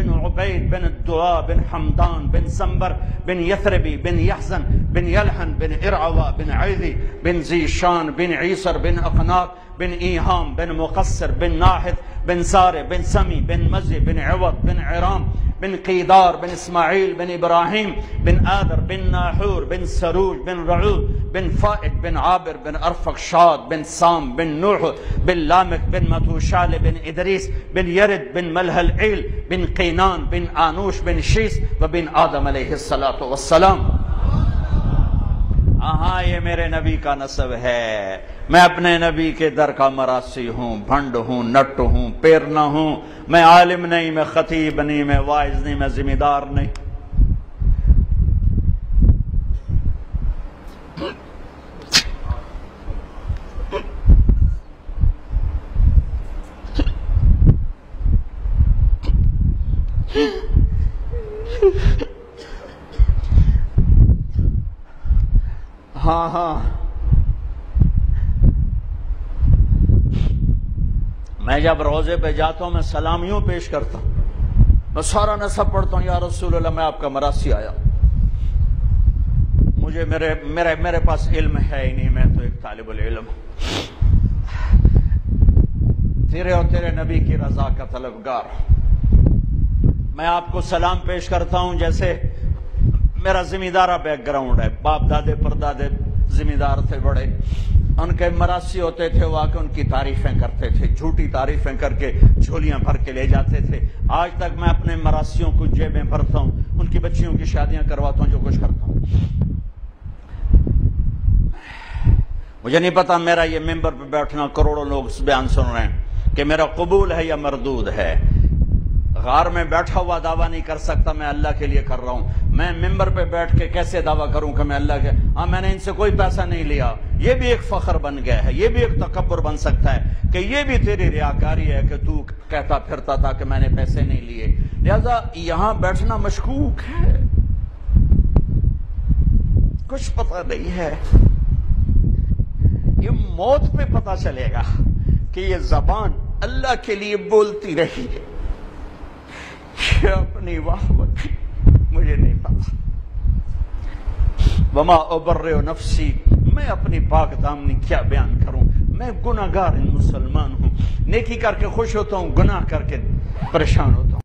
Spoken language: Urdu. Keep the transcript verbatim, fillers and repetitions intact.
بن عبید بن الدعاء بن حمدان بن سنبر بن یثربی بن یحزن بن یلحن بن ارعوا بن عیدی بن زیشان بن عیسر بن اقناط بن ایہام بن مقصر بن ناحد بن سارے بن سمی بن مزی بن عوض بن عرام بن قیدار بن اسماعیل بن ابراہیم بن آدر بن ناحور بن سروج بن رعود بن فائد بن عابر بن ارفقشاد بن سام بن نوح بن لامک بن متوشال بن ادریس بن یرد بن ملحل عیل بن قینان بن آنوش بن شیس و بن آدم علیہ الصلاۃ والسلام۔ ہاں یہ میرے نبی کا نسب ہے، میں اپنے نبی کے در کا مراسی ہوں، بھنڈ ہوں، نٹ ہوں، پیرنا ہوں، میں عالم نہیں، میں خطیب نہیں، میں واعظ نہیں، میں ذمہ دار نہیں۔ ہاں ہاں میں جب روزے پہ جاتا ہوں میں سلامیوں پیش کرتا ہوں، میں سارا نسب پڑھتا ہوں، یا رسول اللہ میں آپ کا مراسی آیا، مجھے میرے میرے میرے پاس علم ہے ہی نہیں، میں تو ایک طالب العلم ہوں، تیرے اور تیرے نبی کی رضا کا طلبگار ہوں۔ میں آپ کو سلام پیش کرتا ہوں جیسے میرا ذمہ دارہ بیک گراؤنڈ ہے، باپ دادے پردادے ذمہ دار تھے بڑے، ان کے مراسی ہوتے تھے، وہ آ کے ان کی تعریفیں کرتے تھے، جھوٹی تعریفیں کر کے جھولیاں بھر کے لے جاتے تھے۔ آج تک میں اپنے مراسیوں کو جیبیں بھرتا ہوں، ان کی بچیوں کی شادیاں کرواتا ہوں، جو کچھ کرتا ہوں۔ مجھے نہیں پتا میرا یہ ممبر پہ بیٹھنا کروڑوں لوگ اس بیان سن رہے ہیں کہ میرا قبول ہے یا مردود ہے۔ غار میں بیٹھا ہوا دعویٰ نہیں کر سکتا میں اللہ کے لیے کر رہا ہوں، میں ممبر پہ بیٹھ کے کیسے دعویٰ کروں کہ میں اللہ کے، ہاں میں نے ان سے کوئی پیسہ نہیں لیا، یہ بھی ایک فخر بن گیا ہے، یہ بھی ایک تکبر بن سکتا ہے کہ یہ بھی تیری ریاکاری ہے کہ تو کہتا پھرتا تھا کہ میں نے پیسے نہیں لیے۔ لہذا یہاں بیٹھنا مشکوک ہے، کچھ پتہ نہیں ہے، یہ موت پہ پتہ چلے گا کہ یہ زبان اللہ کے لیے بولتی رہی ہے، یہ اپنی واہ وقت مجھے نہیں پتا۔ وما ابرئ نفسی، میں اپنی پاک دامنی کیا بیان کروں، میں گناہگار مسلمان ہوں، نیکی کر کے خوش ہوتا ہوں، گناہ کر کے پریشان ہوتا ہوں۔